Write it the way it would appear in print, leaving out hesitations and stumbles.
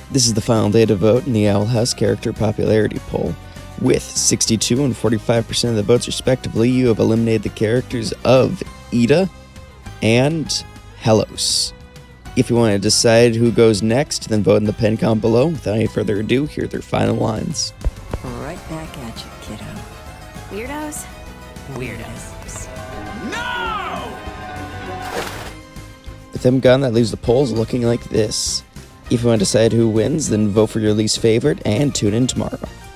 This is the final day to vote in the Owl House character popularity poll. With 62 and 45% of the votes respectively, you have eliminated the characters of Ida and Helos. If you want to decide who goes next, then vote in the pen comment below. Without any further ado, here are their final lines. Right back at you, kiddo. Weirdos? Weirdos. No! With them gone, that leaves the polls looking like this. If you want to decide who wins, then vote for your least favorite and tune in tomorrow.